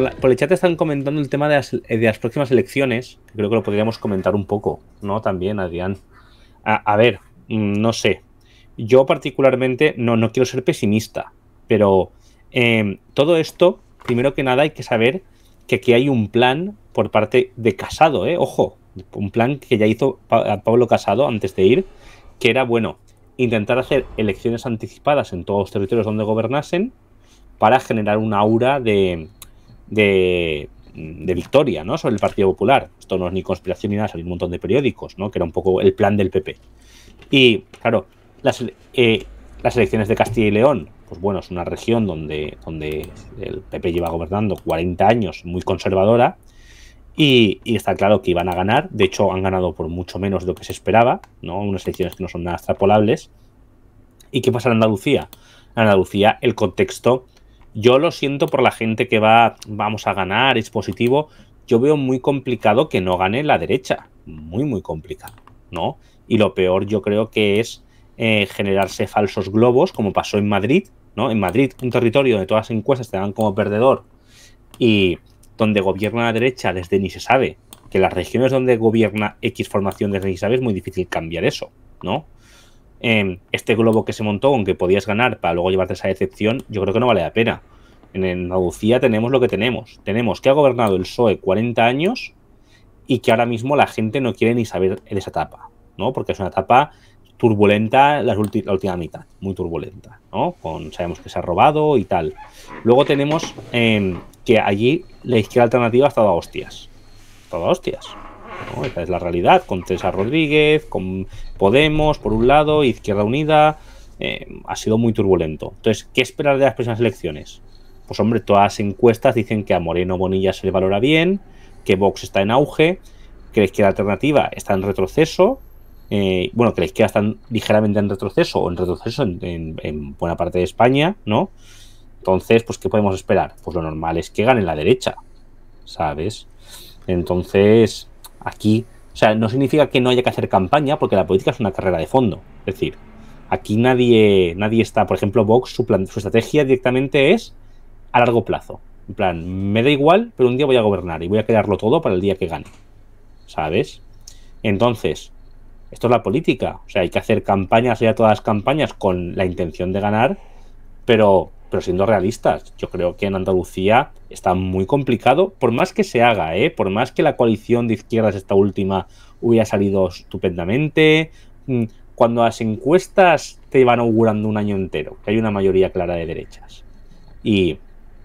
por el chat están comentando el tema de las próximas elecciones, que creo que lo podríamos comentar un poco, ¿no? También, Adrián. A ver, no sé. Yo particularmente no quiero ser pesimista, pero todo esto, primero que nada, hay que saber que aquí hay un plan por parte de Casado, ¿eh? Ojo, un plan que ya hizo Pablo Casado antes de ir, que era, bueno, intentar hacer elecciones anticipadas en todos los territorios donde gobernasen para generar un aura de victoria, ¿no? Sobre el Partido Popular. Esto no es ni conspiración ni nada, salió un montón de periódicos, ¿no? Que era un poco el plan del PP. Y, claro, las elecciones de Castilla y León, pues bueno, es una región donde el PP lleva gobernando 40 años, muy conservadora, y está claro que iban a ganar. De hecho, han ganado por mucho menos de lo que se esperaba, ¿no? Unas elecciones que no son nada extrapolables. ¿Y qué pasa en Andalucía? En Andalucía, el contexto, yo lo siento por la gente que vamos a ganar, es positivo. Yo veo muy complicado que no gane la derecha. Muy complicado, ¿no? Y lo peor yo creo que es generarse falsos globos, como pasó en Madrid, ¿no? En Madrid, un territorio donde todas las encuestas te dan como perdedor y donde gobierna la derecha desde ni se sabe, que las regiones donde gobierna X formación desde ni se sabe es muy difícil cambiar eso, ¿no? Este globo que se montó, aunque podías ganar para luego llevarte esa decepción, yo creo que no vale la pena. En Andalucía tenemos lo que tenemos. Tenemos que ha gobernado el PSOE 40 años y que ahora mismo la gente no quiere ni saber de esa etapa, ¿no? Porque es una etapa turbulenta la última mitad, muy turbulenta, ¿no? Sabemos que se ha robado y tal. Luego tenemos que allí la izquierda alternativa ha estado a hostias. Todo a hostias, ¿no? Esa es la realidad, con Teresa Rodríguez, con Podemos, por un lado, Izquierda Unida, ha sido muy turbulento. Entonces, ¿qué esperar de las próximas elecciones? Pues hombre, todas las encuestas dicen que a Moreno Bonilla se le valora bien, que Vox está en auge, que la izquierda alternativa está en retroceso, bueno, que la izquierda está ligeramente en retroceso o en retroceso en buena parte de España, ¿no? Entonces, pues, ¿qué podemos esperar? Pues lo normal es que gane la derecha, ¿sabes? Entonces, aquí, o sea, no significa que no haya que hacer campaña, porque la política es una carrera de fondo. Es decir, aquí nadie está, por ejemplo, Vox, su estrategia directamente es a largo plazo. En plan, me da igual, pero un día voy a gobernar y voy a crearlo todo para el día que gane, ¿sabes? Entonces, esto es la política. O sea, hay que hacer campañas, ya todas las campañas con la intención de ganar, pero siendo realistas. Yo creo que en Andalucía está muy complicado, por más que se haga, por más que la coalición de izquierdas esta última hubiera salido estupendamente, cuando las encuestas te van augurando un año entero, que hay una mayoría clara de derechas y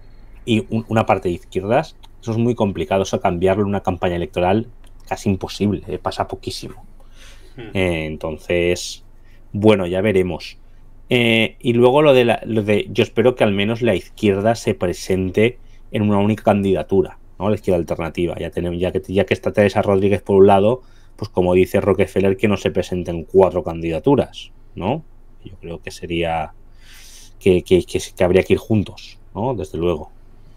una parte de izquierdas, eso es muy complicado, eso cambiarlo en una campaña electoral casi imposible, pasa poquísimo. Entonces, bueno, ya veremos. Y luego lo de yo espero que al menos la izquierda se presente en una única candidatura, ¿no? La izquierda alternativa. Ya que está Teresa Rodríguez por un lado, pues como dice Rockefeller, que no se presenten 4 candidaturas, ¿no? Yo creo que sería que habría que ir juntos, ¿no? Desde luego.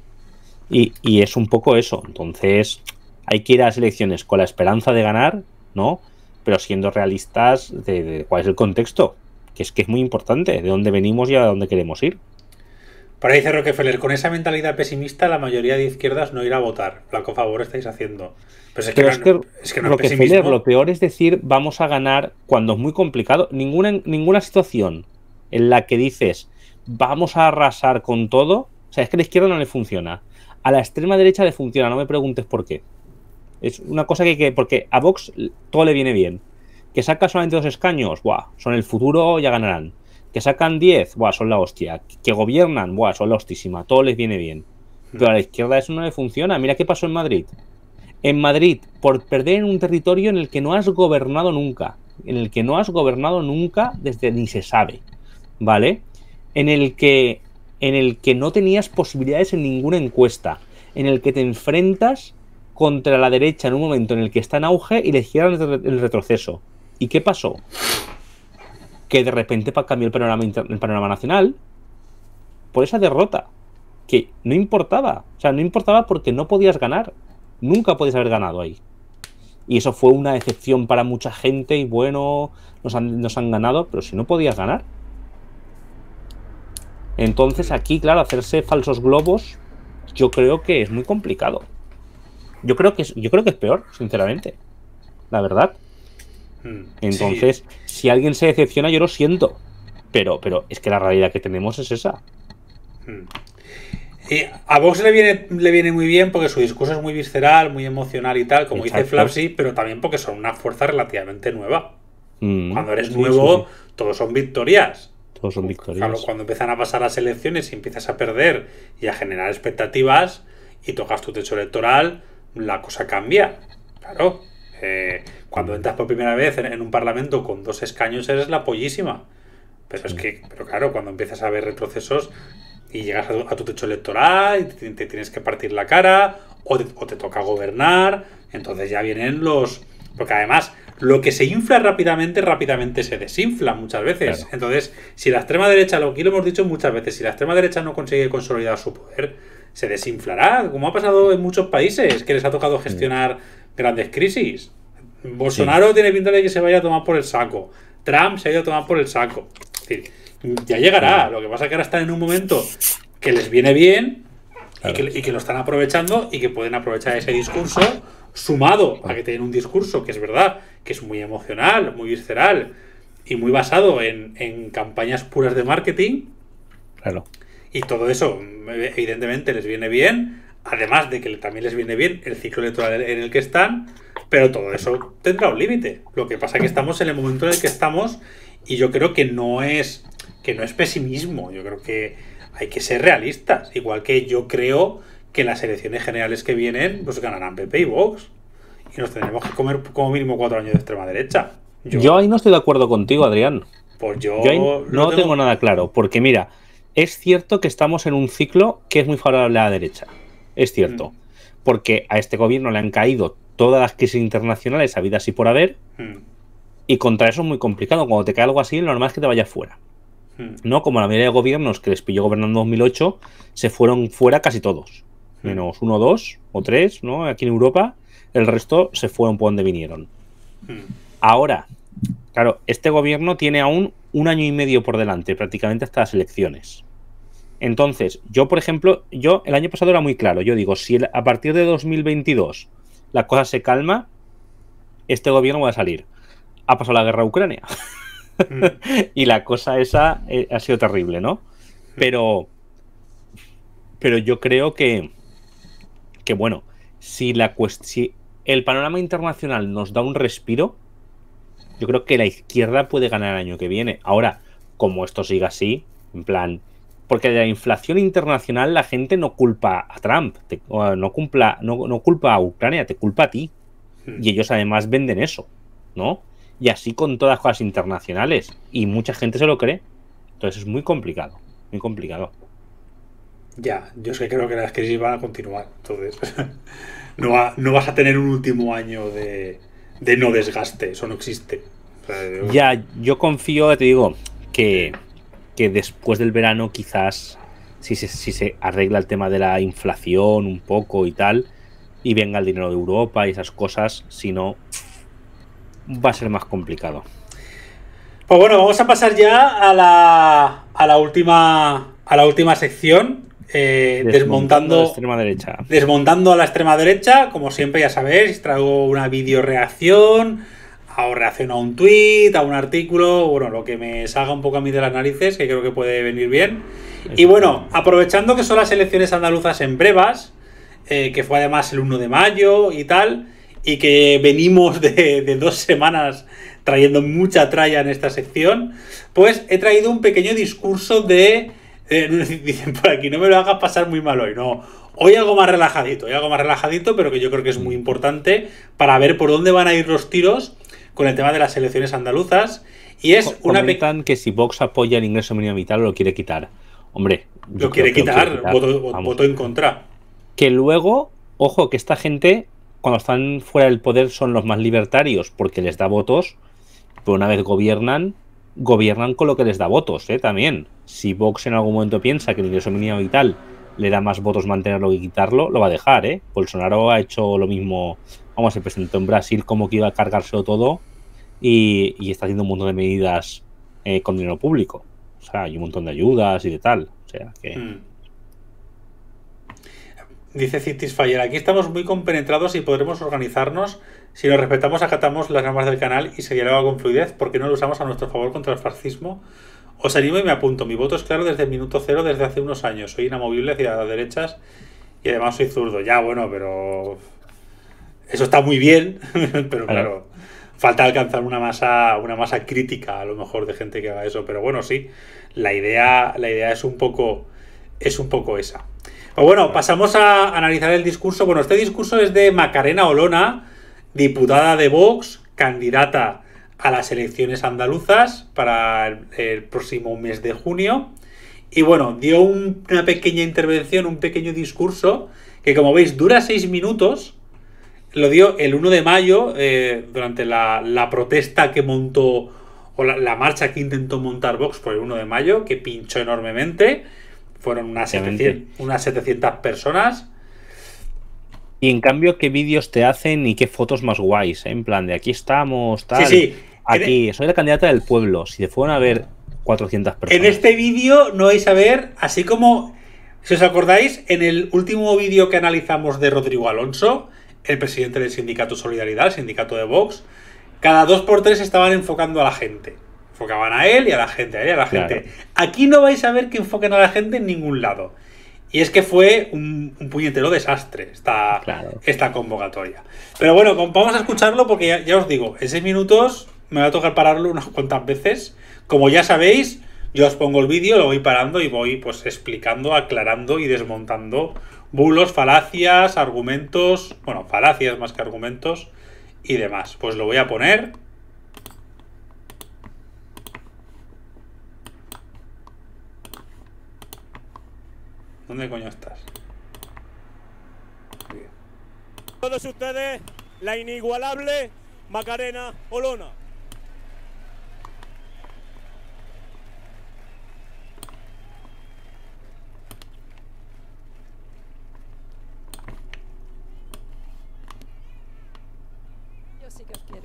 Y es un poco eso. Entonces, hay que ir a las elecciones con la esperanza de ganar, ¿no? Pero siendo realistas de cuál es el contexto. Que es muy importante, de dónde venimos y a dónde queremos ir. Por ahí dice Rockefeller, con esa mentalidad pesimista la mayoría de izquierdas no irá a votar. Flaco favor estáis haciendo. Pero es que no Rockefeller, lo peor es decir vamos a ganar cuando es muy complicado. Ninguna situación en la que dices vamos a arrasar con todo, o sea, es que a la izquierda no le funciona. A la extrema derecha le funciona, no me preguntes por qué. Es una cosa porque a Vox todo le viene bien. Que saca solamente 2 escaños, ¡buah! Son el futuro, ya ganarán. Que sacan 10, ¡buah! Son la hostia. Que gobiernan, ¡buah! Son la hostísima. Todo les viene bien. Pero a la izquierda eso no le funciona. Mira qué pasó en Madrid. En Madrid, por perder en un territorio en el que no has gobernado nunca. En el que no has gobernado nunca desde ni se sabe. ¿Vale? En el que no tenías posibilidades en ninguna encuesta. En el que te enfrentas contra la derecha en un momento en el que está en auge y la izquierda en el retroceso. ¿Y qué pasó? Que de repente cambió el panorama nacional por esa derrota. Que no importaba. O sea, no importaba porque no podías ganar. Nunca podías haber ganado ahí. Y eso fue una decepción para mucha gente y bueno, nos han ganado, pero si no podías ganar. Entonces aquí, claro, hacerse falsos globos yo creo que es muy complicado. Yo creo que es peor, sinceramente. La verdad. Entonces, Sí. si alguien se decepciona, yo lo siento. Pero es que la realidad que tenemos es esa. Y a Vox le viene muy bien porque su discurso es muy visceral, muy emocional y tal, como dice Exacto. Flapsy, pero también porque son una fuerza relativamente nueva. Cuando eres Sí, sí, sí. nuevo, todos son victorias. Todos son Claro, victorias. cuando empiezan a pasar las elecciones y empiezas a perder y a generar expectativas y tocas tu techo electoral, la cosa cambia. Claro. Cuando entras por primera vez en un parlamento con 2 escaños eres la pollísima. Pero es que, pero claro, cuando empiezas a ver retrocesos y llegas a tu techo electoral y te tienes que partir la cara o te toca gobernar, entonces ya vienen los... Porque además, lo que se infla rápidamente se desinfla muchas veces. Claro. Entonces, si la extrema derecha, lo que lo hemos dicho muchas veces, si la extrema derecha no consigue consolidar su poder, se desinflará, como ha pasado en muchos países que les ha tocado gestionar grandes crisis. Bolsonaro Sí. tiene pinta de que se vaya a tomar por el saco. Trump se ha ido a tomar por el saco. Es decir, ya llegará. Lo que pasa es que ahora están en un momento que les viene bien Claro. y que lo están aprovechando y que pueden aprovechar ese discurso sumado a que tienen un discurso que es verdad, que es muy emocional, muy visceral y muy basado en campañas puras de marketing. Claro. Y todo eso, evidentemente, les viene bien. Además de que también les viene bien el ciclo electoral en el que están. Pero todo eso tendrá un límite. Lo que pasa es que estamos en el momento en el que estamos. Y yo creo que no es pesimismo. Yo creo que hay que ser realistas. Igual que yo creo que las elecciones generales que vienen, pues ganarán PP y Vox. Y nos tendremos que comer como mínimo 4 años de extrema derecha. Yo ahí no estoy de acuerdo contigo, Adrián. Pues Yo ahí yo lo no tengo nada claro. Porque mira, es cierto que estamos en un ciclo que es muy favorable a la derecha. Es cierto. Porque a este gobierno le han caído todas las crisis internacionales habidas y por haber. Y contra eso es muy complicado. Cuando te cae algo así, lo normal es que te vayas fuera. ¿No? Como la mayoría de gobiernos que les pilló gobernando en 2008, se fueron fuera casi todos. Menos 1, 2 o 3, ¿no? Aquí en Europa, el resto se fueron por donde vinieron. Ahora, claro, este gobierno tiene aún 1 año y medio por delante, prácticamente hasta las elecciones. Entonces, yo, por ejemplo, el año pasado era muy claro. Yo digo, si a partir de 2022 la cosa se calma, este gobierno va a salir. Ha pasado la guerra a Ucrania. Y la cosa esa ha sido terrible, ¿no? Pero yo creo que bueno, si el panorama internacional nos da un respiro, yo creo que la izquierda puede ganar el año que viene. Ahora, como esto siga así, en plan... Porque de la inflación internacional la gente no culpa a Trump, no culpa a Ucrania, te culpa a ti. Y ellos además venden eso, ¿no? Y así con todas las cosas internacionales. Y mucha gente se lo cree. Entonces es muy complicado, muy complicado. Ya, yo es que creo que las crisis van a continuar. Entonces, no vas a tener un último año de no desgaste. Eso no existe. O sea, Ya, yo confío, te digo, que después del verano quizás, si se arregla el tema de la inflación un poco y tal, y venga el dinero de Europa y esas cosas, si no, va a ser más complicado. Pues bueno, vamos a pasar ya a la última sección. Desmontando la extrema derecha. Desmontando a la extrema derecha. Como siempre, ya sabéis, traigo una video reacción. O reacciono a un tweet, a un artículo, bueno, lo que me salga un poco a mí de las narices, que creo que puede venir bien. Y bueno, aprovechando que son las elecciones andaluzas en brevas, que fue además el 1 de mayo y tal, y que venimos de 2 semanas trayendo mucha tralla en esta sección, pues he traído un pequeño discurso de... dicen por aquí, no me lo hagas pasar muy mal hoy, no. Hoy algo más relajadito, pero que yo creo que es muy importante para ver por dónde van a ir los tiros con el tema de las elecciones andaluzas. Y es Comentan que si Vox apoya el ingreso mínimo vital lo quiere quitar. Hombre, lo quiere quitar. Voto en contra. Que luego, ojo, que esta gente, cuando están fuera del poder, son los más libertarios porque les da votos, pero una vez gobiernan con lo que les da votos, también. Si Vox en algún momento piensa que el ingreso mínimo vital le da más votos mantenerlo que quitarlo, lo va a dejar, Bolsonaro ha hecho lo mismo. Vamos, se presentó en Brasil como que iba a cargárselo todo y está haciendo un montón de medidas con dinero público. O sea, hay un montón de ayudas y de tal. O sea, que... Dice Citisfire, aquí estamos muy compenetrados y podremos organizarnos. Si nos respetamos, acatamos las normas del canal y se dialoga con fluidez. ¿Por qué no lo usamos a nuestro favor contra el fascismo? Os animo y me apunto. Mi voto es claro desde el minuto cero, desde hace unos años. Soy inamovible hacia las derechas y además soy zurdo. Ya, bueno, pero... Eso está muy bien, pero claro, falta alcanzar una masa crítica, a lo mejor, de gente que haga eso. Pero bueno, sí, la idea es un poco esa. Pero bueno, pasamos a analizar el discurso. Bueno, este discurso es de Macarena Olona, diputada de Vox, candidata a las elecciones andaluzas para el próximo mes de junio. Y bueno, dio una pequeña intervención, un pequeño discurso, que como veis dura 6 minutos. Lo dio el 1 de mayo, durante la protesta que montó, o la marcha que intentó montar Vox por el 1 de mayo, que pinchó enormemente. Fueron unas 700 personas. Y en cambio, ¿qué vídeos te hacen y qué fotos más guays? En plan, de aquí estamos, tal. Sí. Aquí, soy la candidata del pueblo. Si te fueron a ver 400 personas. En este vídeo no vais a ver, así como, si os acordáis, en el último vídeo que analizamos de Rodrigo Alonso, el presidente del sindicato Solidaridad, el sindicato de Vox, cada 2x3 estaban enfocando a la gente. Enfocaban a él y a la gente, a él y a la gente. Claro. Aquí no vais a ver que enfoquen a la gente en ningún lado. Y es que fue un puñetero desastre esta convocatoria. Pero bueno, vamos a escucharlo porque ya os digo, en 6 minutos me va a tocar pararlo unas cuantas veces. Como ya sabéis, yo os pongo el vídeo, lo voy parando y voy pues explicando, aclarando y desmontando bulos, falacias, argumentos, bueno, falacias más que argumentos y demás. Pues lo voy a poner. ¿Dónde coño estás? Bien. Todos ustedes, la inigualable Macarena Olona. Yo sí que os quiero.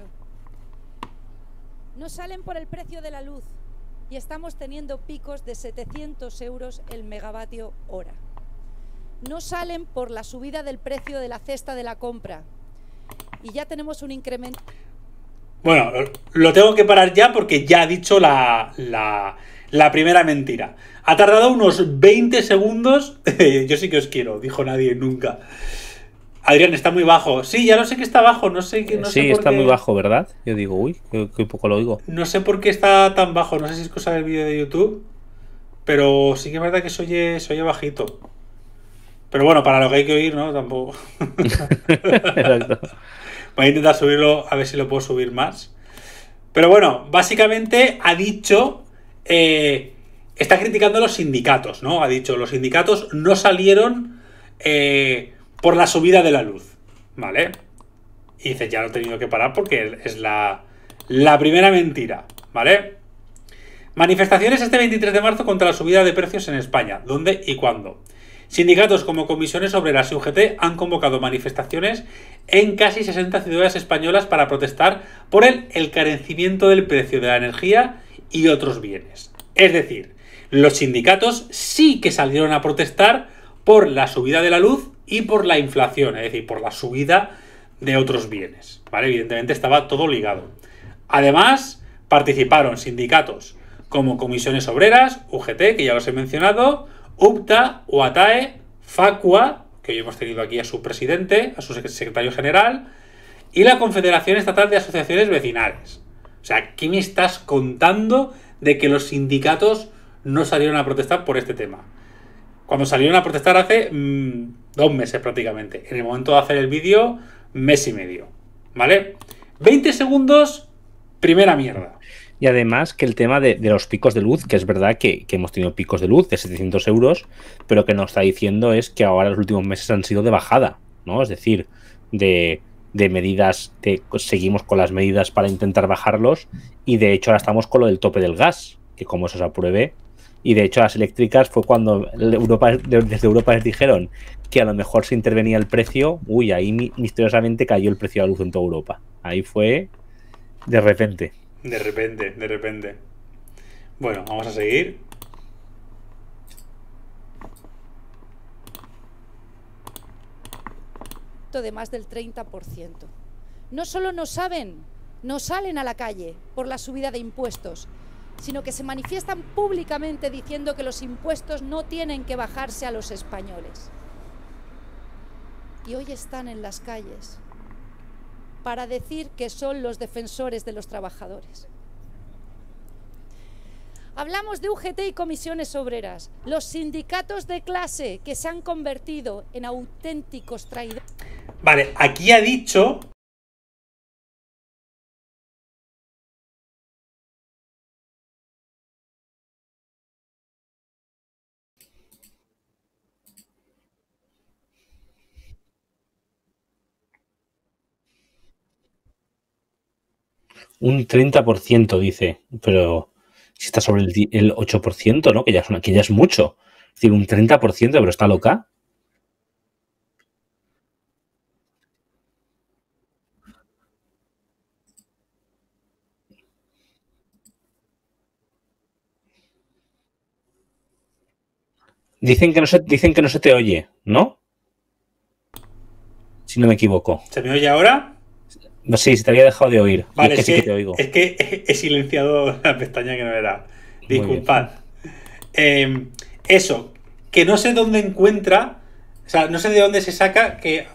No salen por el precio de la luz. Y estamos teniendo picos de 700 euros el megavatio hora. No salen por la subida del precio de la cesta de la compra. Y ya tenemos un incremento... Bueno, lo tengo que parar ya porque ya ha dicho la primera mentira. Ha tardado unos 20 segundos. Yo sí que os quiero, dijo nadie nunca. Adrián, está muy bajo. Sí, ya lo sé que está bajo. No sé por qué. Está muy bajo, ¿verdad? Yo digo, uy, que poco lo oigo. No sé por qué está tan bajo. No sé si es cosa del vídeo de YouTube. Pero sí que es verdad que se oye bajito. Pero bueno, para lo que hay que oír, ¿no? Tampoco. Exacto. Voy a intentar subirlo, a ver si lo puedo subir más. Pero bueno, básicamente ha dicho... está criticando a los sindicatos, ¿no? Ha dicho, los sindicatos no salieron... por la subida de la luz, ¿vale? Y dice, ya lo he tenido que parar porque es la primera mentira, ¿vale? Manifestaciones este 23 de marzo contra la subida de precios en España. ¿Dónde y cuándo? Sindicatos como Comisiones Obreras y UGT han convocado manifestaciones en casi 60 ciudades españolas para protestar por el encarecimiento del precio de la energía y otros bienes. Es decir, los sindicatos sí que salieron a protestar por la subida de la luz y por la inflación, es decir, por la subida de otros bienes, ¿vale? Evidentemente estaba todo ligado. Además, participaron sindicatos como Comisiones Obreras, UGT, que ya los he mencionado, UPTA, UATAE, FACUA, que hoy hemos tenido aquí a su presidente, a su secretario general, y la Confederación Estatal de Asociaciones Vecinales. O sea, ¿qué me estás contando de que los sindicatos no salieron a protestar por este tema? Cuando salieron a protestar hace 2 meses prácticamente. En el momento de hacer el vídeo, mes y medio. ¿Vale? 20 segundos, primera mierda. Y además que el tema de los picos de luz, que es verdad que hemos tenido picos de luz de 700 euros, pero que nos está diciendo es que ahora los últimos meses han sido de bajada, ¿no? Es decir, de medidas, seguimos con las medidas para intentar bajarlos y de hecho ahora estamos con lo del tope del gas, que como eso se apruebe. Y de hecho las eléctricas fue cuando desde Europa les dijeron que a lo mejor se intervenía el precio. Uy, ahí misteriosamente cayó el precio de la luz en toda Europa. Ahí fue de repente. De repente. Bueno, vamos a seguir. aumento de más del 30%. No solo no salen a la calle por la subida de impuestos, sino que se manifiestan públicamente diciendo que los impuestos no tienen que bajarse a los españoles. Y hoy están en las calles para decir que son los defensores de los trabajadores. Hablamos de UGT y comisiones obreras, los sindicatos de clase que se han convertido en auténticos traidores. Vale, aquí ha dicho... Un 30% dice, pero si está sobre el 8%, ¿no? Que ya es mucho. Es decir, un 30%, pero está loca. Dicen que no se te oye, ¿no? Si no me equivoco. ¿Se me oye ahora? Sí, se te había dejado de oír. Vale, es que sí que te oigo. Es que he silenciado la pestaña que no era. Disculpad. Eso, que no sé dónde encuentra, o sea, no sé de dónde se saca que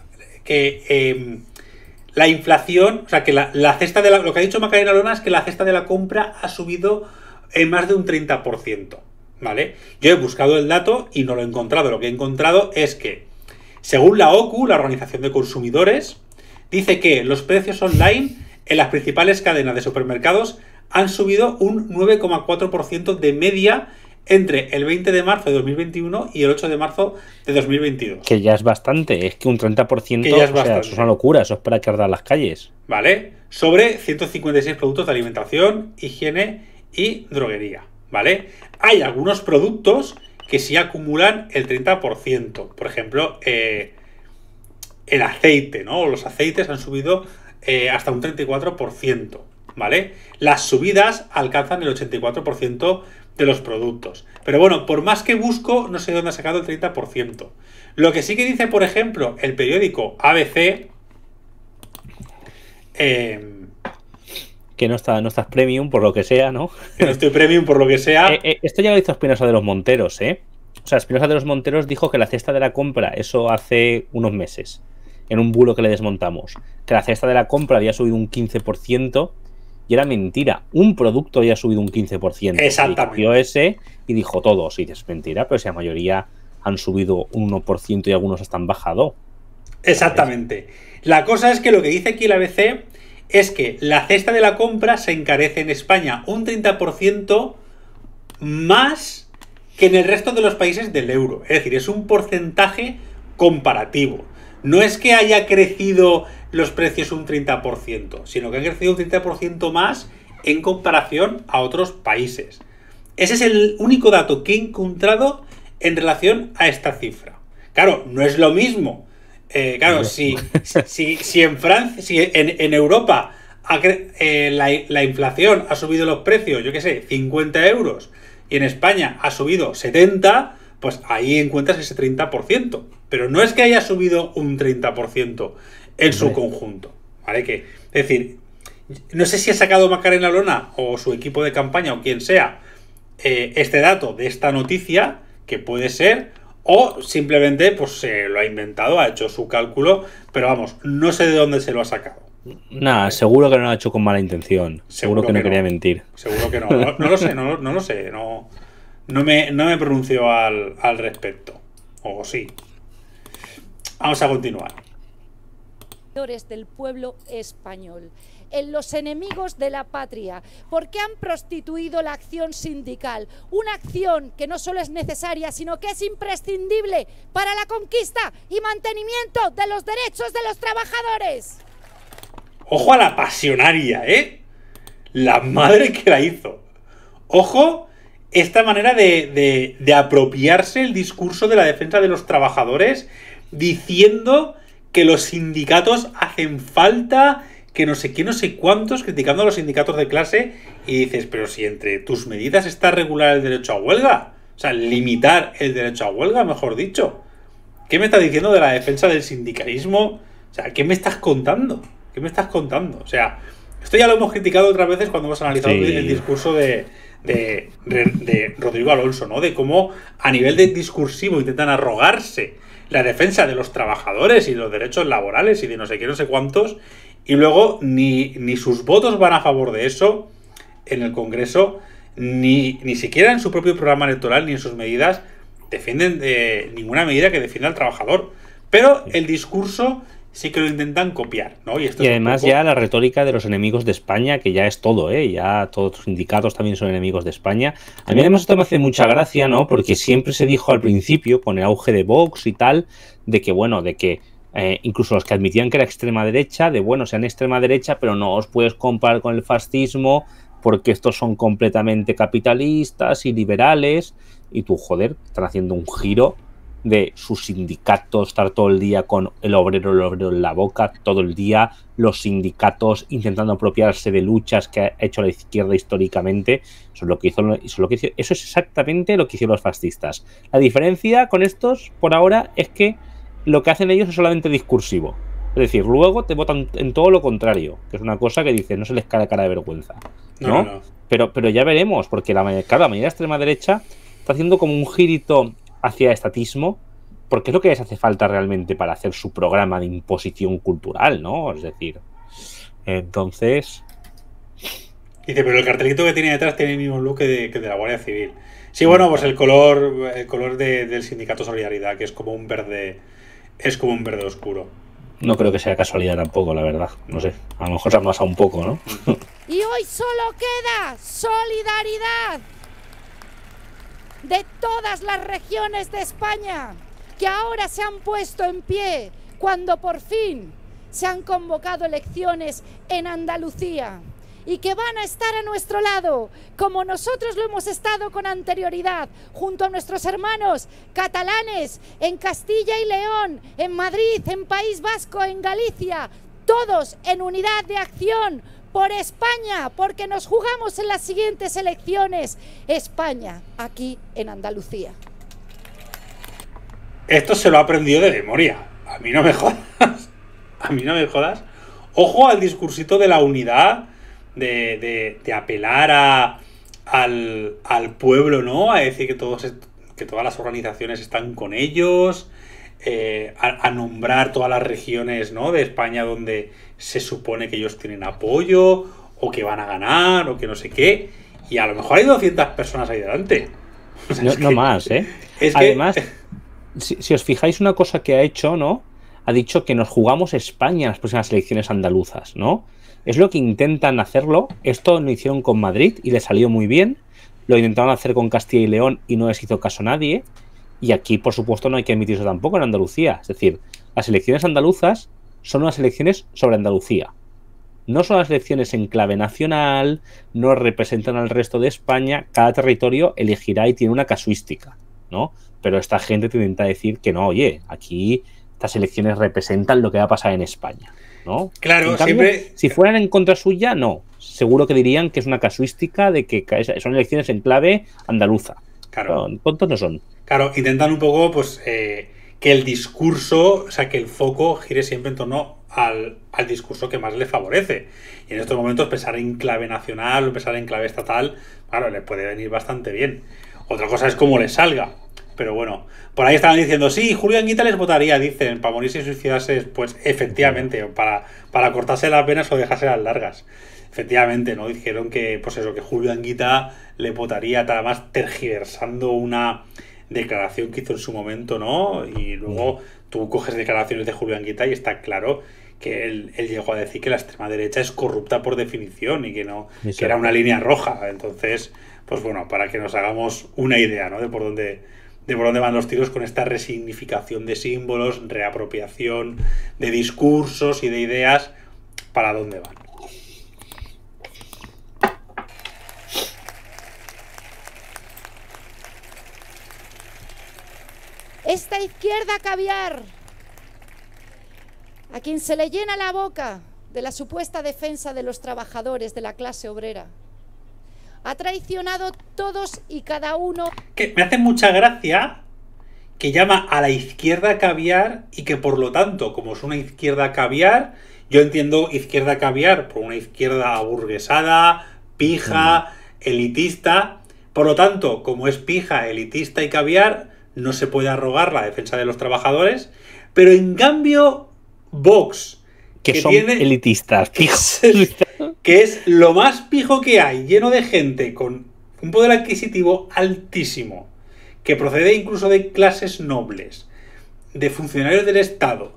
la inflación, o sea, que la cesta de lo que ha dicho Macarena Olona es que la cesta de la compra ha subido en más de un 30%, ¿vale? Yo he buscado el dato y no lo he encontrado. Lo que he encontrado es que, según la OCU, la Organización de Consumidores, dice que los precios online en las principales cadenas de supermercados han subido un 9,4% de media entre el 20 de marzo de 2021 y el 8 de marzo de 2022. Que ya es bastante, es que un 30%, ya es o sea, eso es una locura, eso es para que ardan las calles. ¿Vale? Sobre 156 productos de alimentación, higiene y droguería, ¿vale? Hay algunos productos que sí acumulan el 30%. Por ejemplo, el aceite, ¿no? Los aceites han subido hasta un 34%, ¿vale? Las subidas alcanzan el 84% de los productos. Pero bueno, por más que busco, no sé dónde ha sacado el 30%. Lo que sí que dice, por ejemplo, el periódico ABC... que no estás premium, por lo que sea, ¿no? Que no estoy premium, por lo que sea. Esto ya lo hizo Espinosa de los Monteros, ¿eh? O sea, Espinosa de los Monteros dijo que la cesta de la compra, eso hace unos meses, en un bulo que le desmontamos, que la cesta de la compra había subido un 15% y era mentira. Un producto había subido un 15%. Exactamente. Y ese y dijo todos. Y dices, mentira, pero si la mayoría han subido un 1% y algunos hasta han bajado. Exactamente. La cosa es que lo que dice aquí el ABC es que la cesta de la compra se encarece en España un 30% más que en el resto de los países del euro. Es decir, es un porcentaje comparativo. No es que haya crecido los precios un 30%, sino que han crecido un 30% más en comparación a otros países. Ese es el único dato que he encontrado en relación a esta cifra. Claro, no es lo mismo. Claro, si en Francia, si en Europa la inflación ha subido los precios, yo qué sé, 50 euros, y en España ha subido 70, pues ahí encuentras ese 30%. Pero no es que haya subido un 30% en su conjunto, ¿vale? Es decir, no sé si ha sacado Macarena Olona o su equipo de campaña o quien sea este dato de esta noticia, que puede ser, o simplemente pues se lo ha inventado, ha hecho su cálculo, pero vamos, no sé de dónde se lo ha sacado. Nada, seguro que no lo ha hecho con mala intención. Seguro que no quería mentir. Seguro que no. No lo sé, no lo sé. No me pronuncio al respecto. O sí. Vamos a continuar. Del pueblo español, en los enemigos de la patria, porque han prostituido la acción sindical, una acción que no solo es necesaria, sino que es imprescindible para la conquista y mantenimiento de los derechos de los trabajadores. Ojo a la pasionaria, ¿eh? La madre que la hizo. Ojo esta manera de apropiarse el discurso de la defensa de los trabajadores, diciendo que los sindicatos hacen falta, que no sé qué, no sé cuántos, criticando a los sindicatos de clase, y dices, pero si entre tus medidas está regular el derecho a huelga, o sea, limitar el derecho a huelga, mejor dicho. ¿Qué me está diciendo de la defensa del sindicalismo? O sea, ¿qué me estás contando? ¿Qué me estás contando? O sea, esto ya lo hemos criticado otras veces cuando hemos analizado el discurso de Rodrigo Alonso, ¿no? De cómo a nivel de discursivo intentan arrogarse la defensa de los trabajadores y los derechos laborales y de no sé qué, no sé cuántos, y luego ni sus votos van a favor de eso en el Congreso, ni siquiera en su propio programa electoral, ni en sus medidas defienden ninguna medida que defienda al trabajador. Pero el discurso sí que lo intentan copiar, ¿no? Y además ya la retórica de los enemigos de España, que ya es todo, ya todos los sindicatos también son enemigos de España. A mí además esto me hace mucha gracia, ¿no? Porque siempre se dijo al principio, con el auge de Vox y tal, de que, bueno, incluso los que admitían que era extrema derecha, sean extrema derecha, pero no os puedes comparar con el fascismo, porque estos son completamente capitalistas y liberales, y tú, joder, están haciendo un giro de sus sindicatos, estar todo el día con el obrero en la boca, todo el día, los sindicatos intentando apropiarse de luchas que ha hecho la izquierda históricamente. Eso es exactamente lo que hicieron los fascistas. La diferencia con estos, por ahora, es que lo que hacen ellos es solamente discursivo. Es decir, luego te votan en todo lo contrario, que es una cosa que dice, no se les cae cara de vergüenza, ¿no? No. Pero ya veremos, porque la mayoría de extrema derecha está haciendo como un girito hacia estatismo, porque es lo que les hace falta realmente para hacer su programa de imposición cultural, ¿no? Es decir, entonces... Dice, pero el cartelito que tiene detrás tiene el mismo look que de la Guardia Civil. Sí, bueno, pues el color del Sindicato Solidaridad, que es como un verde oscuro. No creo que sea casualidad tampoco, la verdad. No sé, a lo mejor se ha pasado un poco, ¿no? Y hoy solo queda solidaridad de todas las regiones de España, que ahora se han puesto en pie cuando por fin se han convocado elecciones en Andalucía y que van a estar a nuestro lado, como nosotros lo hemos estado con anterioridad, junto a nuestros hermanos catalanes en Castilla y León, en Madrid, en País Vasco, en Galicia, todos en unidad de acción por España, porque nos jugamos en las siguientes elecciones España, aquí en Andalucía. Esto se lo ha aprendido de memoria. A mí no me jodas. A mí no me jodas. Ojo al discursito de la unidad, de apelar al pueblo, ¿no? A decir que todas las organizaciones están con ellos, a nombrar todas las regiones, ¿no?, de España donde se supone que ellos tienen apoyo, o que van a ganar, o que no sé qué, y a lo mejor hay 200 personas ahí delante. O sea, no más, ¿eh? Además, si os fijáis una cosa que ha hecho, ¿no? Ha dicho que nos jugamos España en las próximas elecciones andaluzas, ¿no? Es lo que intentan hacerlo. Esto lo hicieron con Madrid y les salió muy bien. Lo intentaron hacer con Castilla y León y no les hizo caso a nadie. Y aquí, por supuesto, no hay que admitir eso tampoco en Andalucía. Es decir, las elecciones andaluzas son unas elecciones sobre Andalucía. No son las elecciones en clave nacional, no representan al resto de España. Cada territorio elegirá y tiene una casuística, ¿no? Pero esta gente te intenta decir que no, oye, aquí estas elecciones representan lo que va a pasar en España, ¿no? Claro, en cambio, siempre... Si fueran en contra suya, no. Seguro que dirían que es una casuística de que son elecciones en clave andaluza. Claro. Pero tontos no son. Claro, intentan un poco, pues, que el discurso, o sea, que el foco gire siempre en torno al discurso que más le favorece. Y en estos momentos pensar en clave nacional o pensar en clave estatal, claro, le puede venir bastante bien. Otra cosa es cómo les salga. Pero bueno, por ahí estaban diciendo, sí, Julio Anguita les votaría, dicen, para morirse y suicidarse. Pues efectivamente, para cortarse las venas o dejarse las largas. Efectivamente, ¿no? Dijeron que, pues eso, que Julio Anguita le votaría, además tergiversando una declaración que hizo en su momento, ¿no? Y luego tú coges declaraciones de Julio Anguita y está claro que él llegó a decir que la extrema derecha es corrupta por definición y que no, que era una línea roja. Entonces, pues bueno, para que nos hagamos una idea, ¿no?, de por dónde van los tiros con esta resignificación de símbolos, reapropiación de discursos y de ideas, para dónde van. Esta izquierda caviar, a quien se le llena la boca de la supuesta defensa de los trabajadores de la clase obrera, ha traicionado todos y cada uno. Que me hace mucha gracia que llama a la izquierda caviar y que por lo tanto, como es una izquierda caviar, yo entiendo izquierda caviar por una izquierda aburguesada, pija, elitista. Por lo tanto, como es pija, elitista y caviar, no se puede arrogar la defensa de los trabajadores. Pero en cambio, Vox, que son elitistas, pijos. Que es lo más pijo que hay, lleno de gente con un poder adquisitivo altísimo, que procede incluso de clases nobles, de funcionarios del Estado,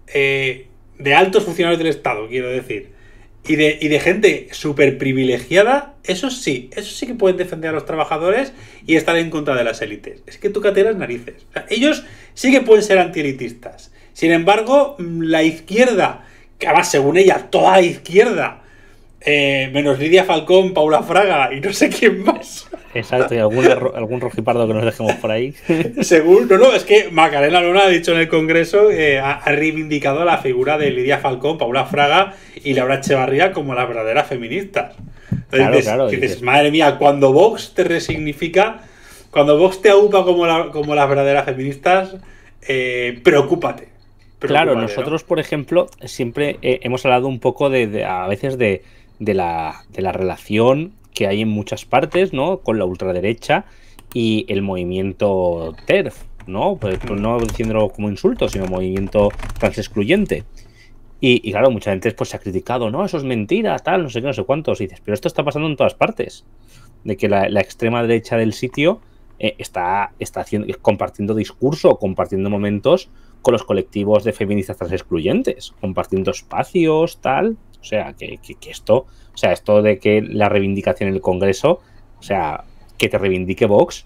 de altos funcionarios del Estado, quiero decir, y de gente súper privilegiada, eso sí que pueden defender a los trabajadores y estar en contra de las élites. Es que tú cateras narices. O sea, ellos sí que pueden ser antielitistas. Sin embargo, la izquierda, que además según ella, toda la izquierda, menos Lidia Falcón, Paula Fraga y no sé quién más. Exacto, y algún rojipardo que nos dejemos por ahí. Según, no, es que Macarena Olona ha dicho en el Congreso, ha reivindicado la figura de Lidia Falcón, Paula Fraga y Laura Echevarría como las verdaderas feministas. Entonces, claro, dices, madre mía, cuando Vox te resignifica, cuando Vox te aupa como las verdaderas feministas, preocúpate. Claro, nosotros, ¿no? Por ejemplo, siempre hemos hablado un poco a veces de la relación que hay en muchas partes, ¿no? Con la ultraderecha y el movimiento TERF, ¿no? Pues no diciéndolo como insulto, sino movimiento transexcluyente. Y claro, mucha gente pues se ha criticado, no, eso es mentira, tal, no sé qué, no sé cuántos. Y dices, pero esto está pasando en todas partes. De que la extrema derecha del sitio está compartiendo discurso, compartiendo momentos con los colectivos de feministas transexcluyentes, compartiendo espacios, tal. O sea, que esto, o sea, esto de que la reivindicación en el Congreso, o sea, que te reivindique Vox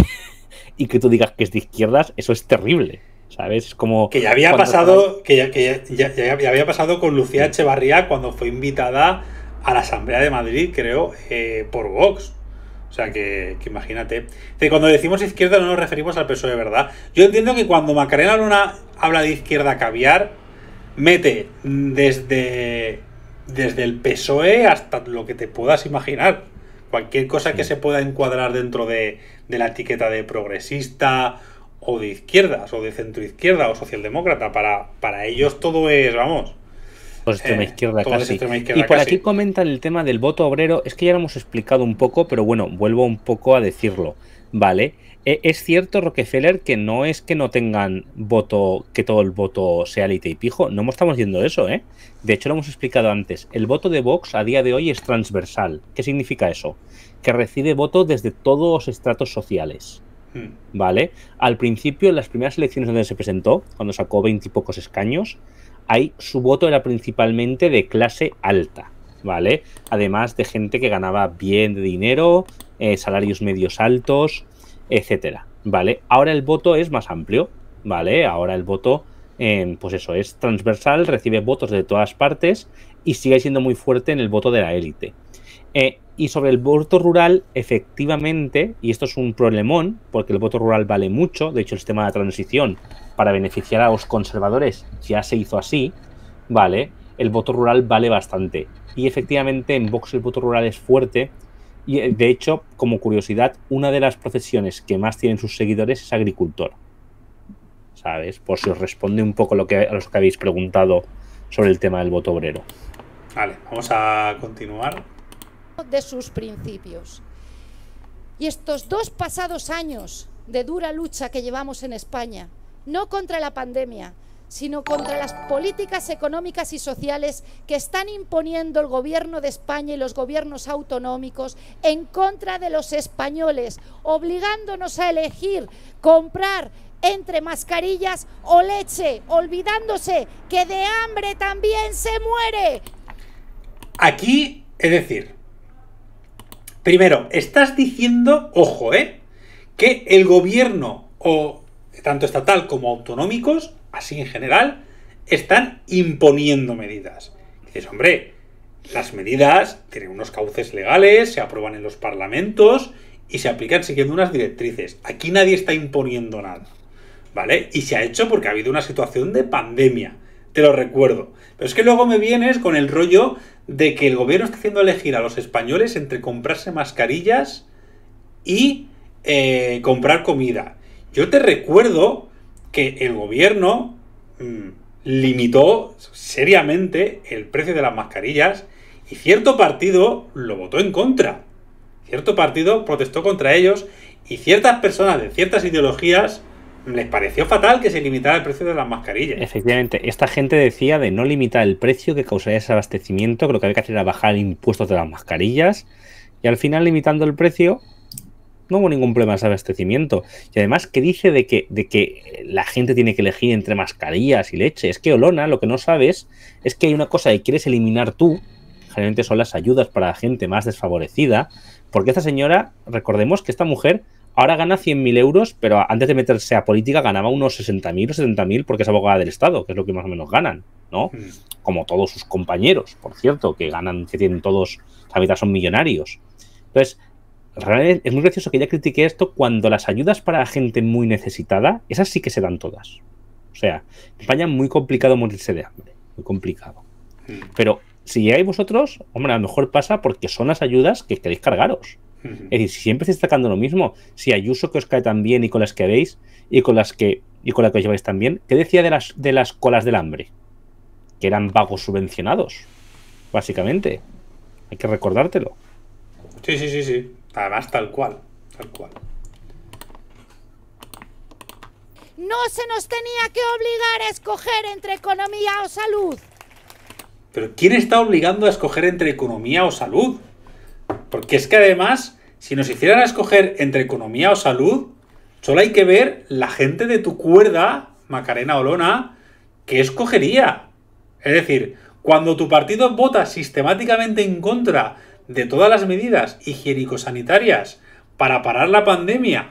y que tú digas que es de izquierdas, eso es terrible, ¿sabes? Es como que ya había pasado, ya había pasado con Lucía Echevarría cuando fue invitada a la Asamblea de Madrid, creo, por Vox. O sea, que imagínate. Que cuando decimos izquierda no nos referimos al PSOE, ¿verdad? Yo entiendo que cuando Macarena Olona habla de izquierda caviar, mete desde el PSOE hasta lo que te puedas imaginar. Cualquier cosa que se pueda encuadrar dentro de la etiqueta de progresista o de izquierdas o de centroizquierda o socialdemócrata. Para ellos todo es, vamos... Pues extrema izquierda casi. Y por aquí comentan el tema del voto obrero. Es que ya lo hemos explicado un poco, pero bueno, vuelvo un poco a decirlo, ¿vale? Es cierto, Rockefeller, que no es que no tengan voto, que todo el voto sea élite y pijo. No estamos diciendo eso, ¿eh? De hecho, lo hemos explicado antes. El voto de Vox a día de hoy es transversal. ¿Qué significa eso? Que recibe voto desde todos los estratos sociales, ¿vale? Al principio, en las primeras elecciones donde se presentó, cuando sacó 20 y pocos escaños, ahí su voto era principalmente de clase alta, ¿vale? Además de gente que ganaba bien de dinero, salarios medios altos, etcétera, ¿vale? Ahora el voto es más amplio, ¿vale? Ahora el voto, pues eso, es transversal, recibe votos de todas partes y sigue siendo muy fuerte en el voto de la élite. Y sobre el voto rural, efectivamente, y esto es un problemón, porque el voto rural vale mucho, de hecho el sistema de transición para beneficiar a los conservadores ya se hizo así, ¿vale? El voto rural vale bastante. Y efectivamente en Vox el voto rural es fuerte, y de hecho, como curiosidad, una de las profesiones que más tienen sus seguidores es agricultor, ¿sabes? Por si os responde un poco a los que habéis preguntado sobre el tema del voto obrero. Vale, vamos a continuar. De sus principios. Y estos 2 pasados años de dura lucha que llevamos en España, no contra la pandemia, sino contra las políticas económicas y sociales que están imponiendo el gobierno de España y los gobiernos autonómicos en contra de los españoles, obligándonos a elegir comprar entre mascarillas o leche, olvidándose que de hambre también se muere. Aquí, es decir, primero, estás diciendo, ojo, que el gobierno, o tanto estatal como autonómicos, así en general, están imponiendo medidas. Dices, hombre, las medidas tienen unos cauces legales, se aprueban en los parlamentos y se aplican siguiendo unas directrices. Aquí nadie está imponiendo nada, ¿vale? Y se ha hecho porque ha habido una situación de pandemia, te lo recuerdo. Pero es que luego me vienes con el rollo de que el gobierno está haciendo elegir a los españoles entre comprarse mascarillas y comprar comida. Yo te recuerdo que el gobierno limitó seriamente el precio de las mascarillas y cierto partido lo votó en contra. Cierto partido protestó contra ellos y ciertas personas de ciertas ideologías les pareció fatal que se limitara el precio de las mascarillas. Efectivamente, esta gente decía de no limitar el precio que causaría ese abastecimiento, que lo que había que hacer era bajar impuestos de las mascarillas, y al final, limitando el precio, no hubo ningún problema de ese abastecimiento. Y además, ¿qué dice de que la gente tiene que elegir entre mascarillas y leche? Es que, Olona, lo que no sabes es que hay una cosa que quieres eliminar tú, generalmente son las ayudas para la gente más desfavorecida, porque esta señora, recordemos que esta mujer ahora gana 100.000 euros, pero antes de meterse a política ganaba unos 60.000 o 70.000 porque es abogada del Estado, que es lo que más o menos ganan, ¿no? Como todos sus compañeros, por cierto, que tienen todos, la mitad son millonarios. Entonces, realmente es muy gracioso que ella critique esto cuando las ayudas para la gente muy necesitada, esas sí que se dan todas. O sea, en España es muy complicado morirse de hambre, muy complicado. Pero si llegáis vosotros, hombre, a lo mejor pasa porque son las ayudas que queréis cargaros. Es decir, si siempre estáis sacando lo mismo, si Ayuso que os cae tan bien y con las que veis y con la que os lleváis tan bien, ¿qué decía de las colas del hambre? Que eran vagos subvencionados, básicamente. Hay que recordártelo. Sí. Además, tal cual. No se nos tenía que obligar a escoger entre economía o salud. Pero ¿quién está obligando a escoger entre economía o salud? Porque es que además, si nos hicieran a escoger entre economía o salud, solo hay que ver la gente de tu cuerda, Macarena Olona, ¿qué escogería? Es decir, cuando tu partido vota sistemáticamente en contra de todas las medidas higiénico-sanitarias para parar la pandemia,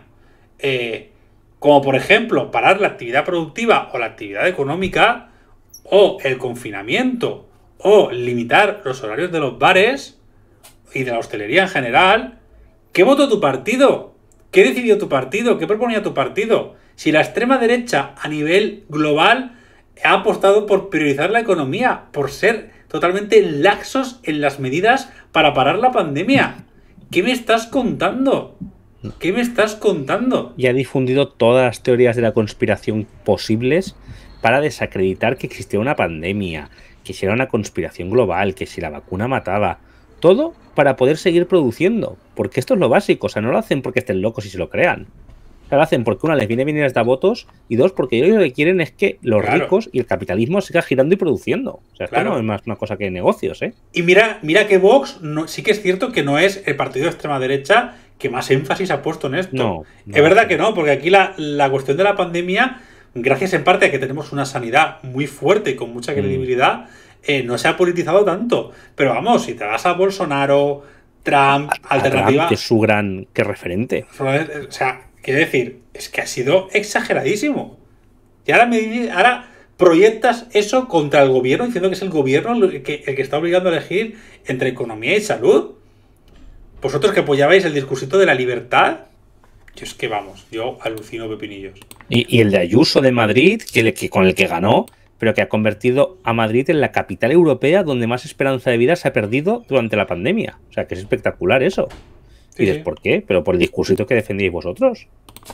como por ejemplo parar la actividad productiva o la actividad económica, o el confinamiento, o limitar los horarios de los bares y de la hostelería en general, ¿qué votó tu partido? ¿Qué decidió tu partido? ¿Qué proponía tu partido? Si la extrema derecha a nivel global ha apostado por priorizar la economía, por ser totalmente laxos en las medidas para parar la pandemia. ¿Qué me estás contando? ¿Qué me estás contando? Y ha difundido todas las teorías de la conspiración posibles para desacreditar que existía una pandemia, que si era una conspiración global, que si la vacuna mataba. Todo para poder seguir produciendo. Porque esto es lo básico. O sea, no lo hacen porque estén locos y se lo crean. O sea, lo hacen porque una les viene bien y les da votos, y dos, porque ellos lo que quieren es que los ricos y el capitalismo siga girando y produciendo. O sea, esto no es más una cosa que negocios, ¿eh? Y mira que Vox sí que es cierto que no es el partido de extrema derecha que más énfasis ha puesto en esto. No, es verdad que no, porque aquí la cuestión de la pandemia, gracias en parte a que tenemos una sanidad muy fuerte y con mucha credibilidad, no se ha politizado tanto. Pero vamos, si te vas a Bolsonaro, Trump, alternativa... Trump, que es su gran referente. O sea, quiero decir, es que ha sido exageradísimo. Y ahora proyectas eso contra el gobierno, diciendo que es el gobierno el que está obligando a elegir entre economía y salud. Vosotros que apoyabais el discursito de la libertad, yo es que vamos, yo alucino pepinillos. Y el de Ayuso de Madrid, con el que ganó, pero que ha convertido a Madrid en la capital europea donde más esperanza de vida se ha perdido durante la pandemia. O sea, que es espectacular eso. ¿Y dices por qué? Pero por el discursito que defendíais vosotros.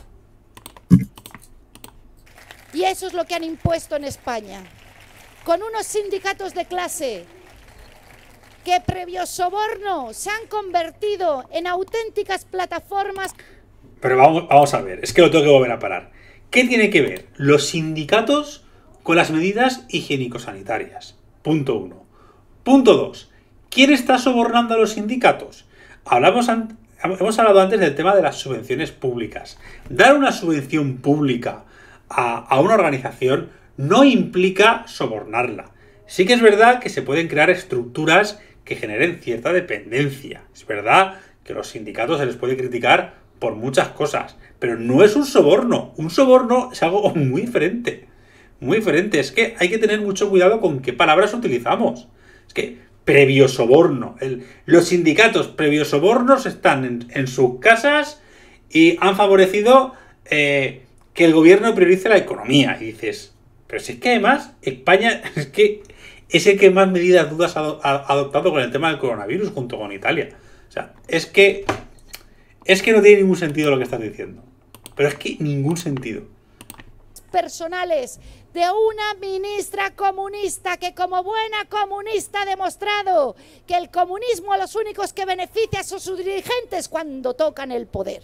Y eso es lo que han impuesto en España, con unos sindicatos de clase que previo soborno se han convertido en auténticas plataformas. Pero vamos a ver, es que lo tengo que volver a parar. ¿Qué tiene que ver los sindicatos con las medidas higiénico-sanitarias? Punto 1. Punto 2. ¿Quién está sobornando a los sindicatos? Hemos hablado antes del tema de las subvenciones públicas. Dar una subvención pública a una organización no implica sobornarla. Sí que es verdad que se pueden crear estructuras que generen cierta dependencia. Es verdad que a los sindicatos se les puede criticar por muchas cosas, pero no es un soborno. Un soborno es algo muy diferente. Muy diferente. Es que hay que tener mucho cuidado con qué palabras utilizamos. Es que previo soborno. Los sindicatos previo sobornos están en sus casas y han favorecido que el gobierno priorice la economía. Y dices, pero si es que además España es el que más medidas duras ha adoptado con el tema del coronavirus junto con Italia. O sea, es que no tiene ningún sentido lo que estás diciendo. pero es que ningún sentido. Personales de una ministra comunista que como buena comunista ha demostrado que el comunismo a los únicos que beneficia son sus dirigentes cuando tocan el poder.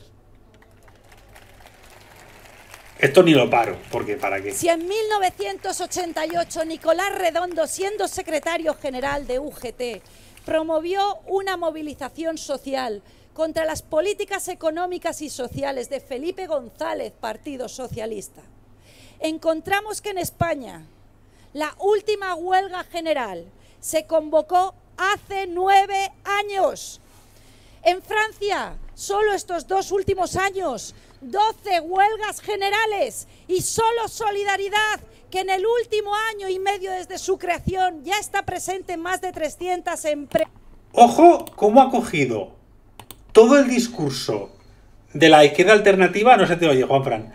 Esto ni lo paro, porque ¿para qué? Si en 1988 Nicolás Redondo, siendo secretario general de UGT, promovió una movilización social contra las políticas económicas y sociales de Felipe González, Partido Socialista, encontramos que en España la última huelga general se convocó hace 9 años. En Francia, solo estos 2 últimos años, 12 huelgas generales y solo Solidaridad, que en el último año y medio desde su creación ya está presente en más de 300 empresas. Ojo, cómo ha cogido todo el discurso de la izquierda alternativa, no se te oye, Juanfran.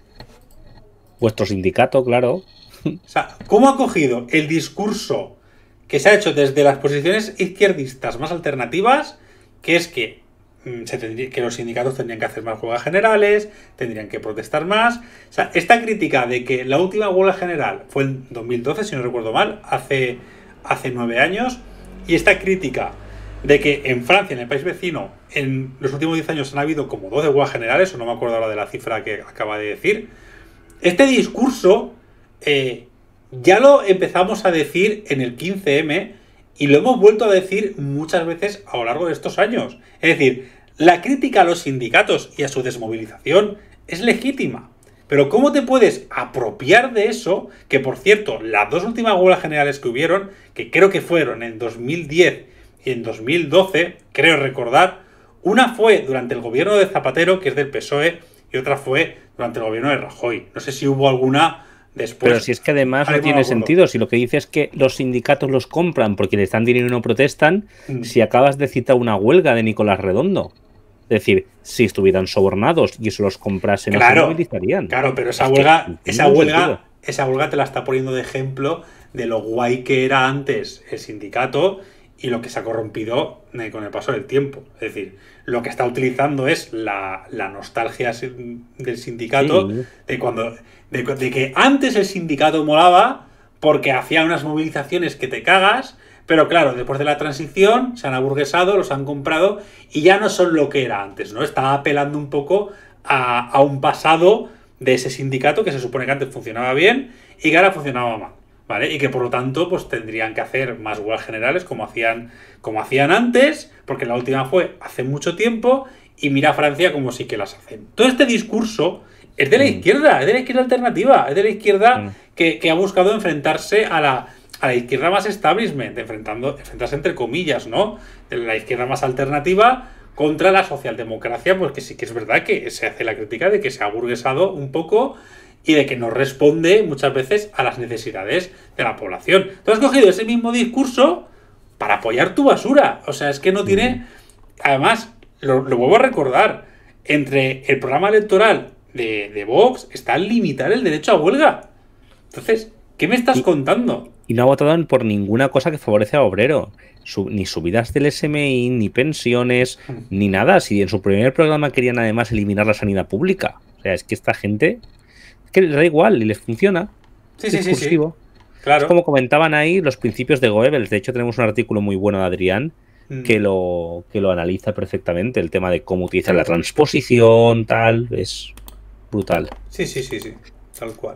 Vuestro sindicato, claro. O sea, ¿cómo ha cogido el discurso que se ha hecho desde las posiciones izquierdistas más alternativas, que es que los sindicatos tendrían que hacer más huelgas generales, tendrían que protestar más? O sea, esta crítica de que la última huelga general fue en 2012, si no recuerdo mal, hace 9 años, y esta crítica de que en Francia, en el país vecino, en los últimos 10 años han habido como 12 huelgas generales, o no me acuerdo ahora de la cifra que acaba de decir. Este discurso ya lo empezamos a decir en el 15M y lo hemos vuelto a decir muchas veces a lo largo de estos años. Es decir, la crítica a los sindicatos y a su desmovilización es legítima. Pero ¿cómo te puedes apropiar de eso? Que, por cierto, las 2 últimas huelgas generales que hubieron, que creo que fueron en 2010 y en 2012, creo recordar, una fue durante el gobierno de Zapatero, que es del PSOE, y otra fue durante el gobierno de Rajoy. No sé si hubo alguna después. Pero si es que además no tiene sentido. Si lo que dice es que los sindicatos los compran porque les dan dinero y no protestan, si acabas de citar una huelga de Nicolás Redondo. Es decir, si estuvieran sobornados y eso los comprasen, claro, no se movilizarían. Claro, pero esa huelga te la está poniendo de ejemplo de lo guay que era antes el sindicato y lo que se ha corrompido con el paso del tiempo. Es decir, lo que está utilizando es la nostalgia del sindicato, sí, de que antes el sindicato molaba porque hacía unas movilizaciones que te cagas, pero claro, después de la transición se han aburguesado, los han comprado y ya no son lo que era antes, ¿no? Está apelando un poco a un pasado de ese sindicato que se supone que antes funcionaba bien y que ahora funcionaba mal, ¿vale? Y que por lo tanto pues tendrían que hacer más huelgas generales como hacían antes, porque la última fue hace mucho tiempo, y mira Francia como sí que las hacen. Todo este discurso es de la izquierda, es de la izquierda alternativa, es de la izquierda que ha buscado enfrentarse a la izquierda más establishment, enfrentarse entre comillas, ¿no? De la izquierda más alternativa contra la socialdemocracia, pues que sí que es verdad que se hace la crítica de que se ha aburguesado un poco y de que no responde muchas veces a las necesidades de la población. Tú has cogido ese mismo discurso para apoyar tu basura. O sea, es que no tiene... Además, lo vuelvo a recordar, entre el programa electoral de Vox está limitar el derecho a huelga. Entonces, ¿qué me estás contando? Y no ha votado por ninguna cosa que favorece al obrero. Ni subidas del SMI, ni pensiones, ni nada. Si en su primer programa querían además eliminar la sanidad pública. O sea, es que esta gente... Es que les da igual y les funciona. Sí. Claro. Es como comentaban ahí los principios de Goebbels. De hecho, tenemos un artículo muy bueno de Adrián que lo analiza perfectamente. El tema de cómo utilizar la transposición, tal. Es brutal. Sí. Tal cual.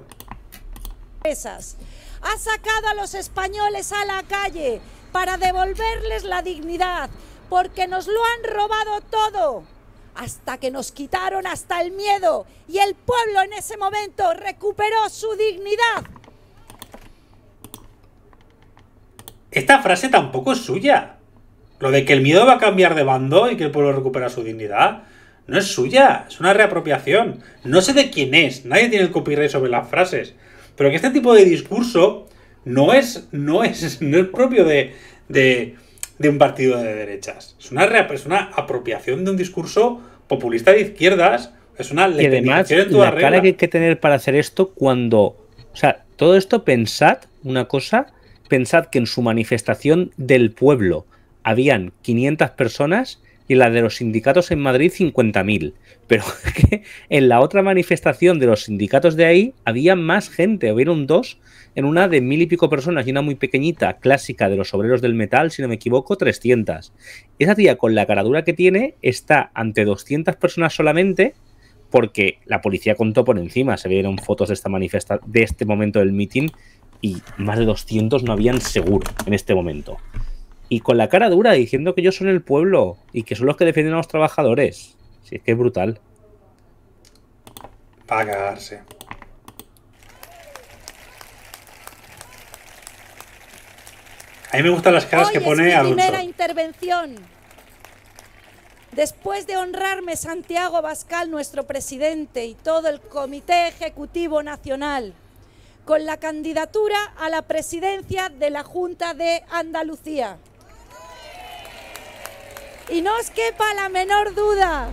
Ha sacado a los españoles a la calle para devolverles la dignidad, porque nos lo han robado todo, hasta que nos quitaron hasta el miedo, y el pueblo en ese momento recuperó su dignidad. Esta frase tampoco es suya. Lo de que el miedo va a cambiar de bando y que el pueblo recupera su dignidad no es suya, es una reapropiación. No sé de quién es, nadie tiene el copyright sobre las frases. Pero que este tipo de discurso no es propio de un partido de derechas. Es una apropiación de un discurso populista de izquierdas. Es una legitimación en toda regla. La cara que hay que tener para hacer esto cuando... O sea, todo esto pensad que en su manifestación del pueblo habían 500 personas y en la de los sindicatos en Madrid 50.000. Pero es que en la otra manifestación de los sindicatos de ahí había más gente, hubieron dos, en una de 1.000 y pico personas y una muy pequeñita, clásica de los obreros del metal, si no me equivoco, 300. Esa tía, con la caradura que tiene, está ante 200 personas solamente, porque la policía contó por encima, se vieron fotos de esta de este momento del meeting, y más de 200 no habían seguro en este momento. Y con la cara dura, diciendo que ellos son el pueblo y que son los que defienden a los trabajadores. Sí, es que es brutal. Para cagarse. A mí me gustan las caras que pone Alonso. Alonso. Primera intervención. Después de honrarme Santiago Abascal, nuestro presidente, y todo el Comité Ejecutivo Nacional, con la candidatura a la presidencia de la Junta de Andalucía. Y no os quepa la menor duda